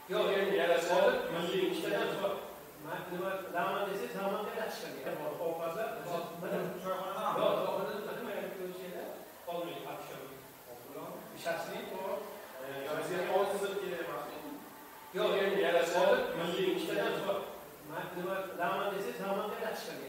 Yok, endi yarasi milliy ishlardan so'rab. Nima davom desangiz, davom chiqadi. Ovqatlar, choyxonadan. Yo'q, choyxonadan nima ko'rishinglar? Qolmaydi, aksham. Shaxsiy to'g'ri. Yo'q, oltizib kerak. Yo'q, endi yarasi milliy ishlardan so'rab. Nima davom desangiz, davom chiqadi.